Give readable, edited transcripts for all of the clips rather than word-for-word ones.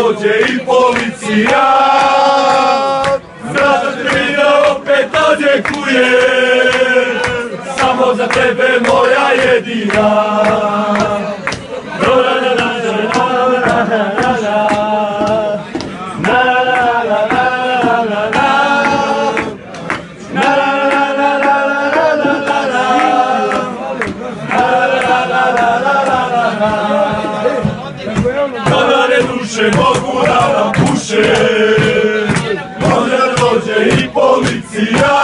dođe i policija. Naša trina opet odjekuje, samo za tebe moja jedina. Dodane duše mogu da nam puše, možda dođe i policija.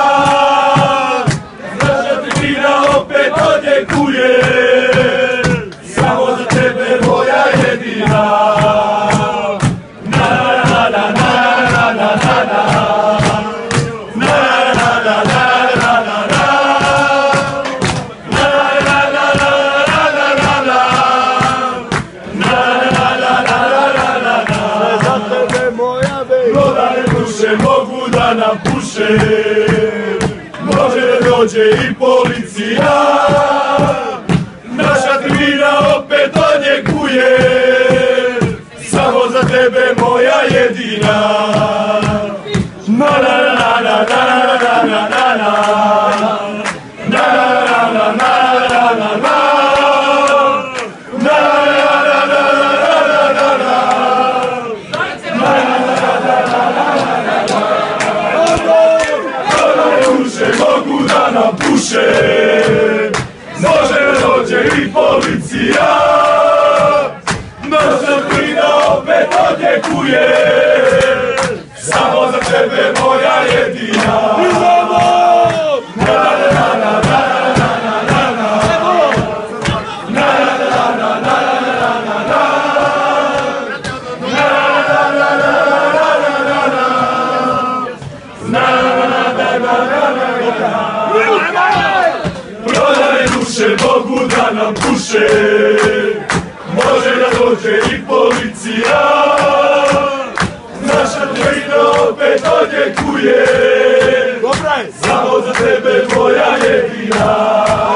Naša tribina opet odjekuje, samo za tebe moja jedina. Dodane duše mogu da nam puše, može dođe i policija. Naša tribina opet odjekuje, samo za tebe moja jedina. Na na na na na na na na na mogu da nam puše, može dođe i policija. Naša tribina opet odjekuje, samo za tebe moja jedina. Prodane duše mogu da nam puše, može da dođe i policija. Naša tribina opet odjekuje, samo za tebe moja jedina.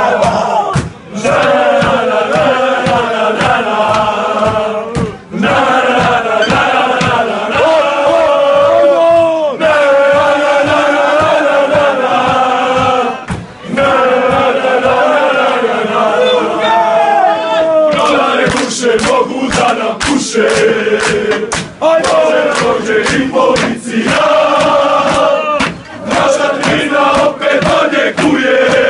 Mogu da nam puše, može dođe i policija. Naša tribina opet odjekuje,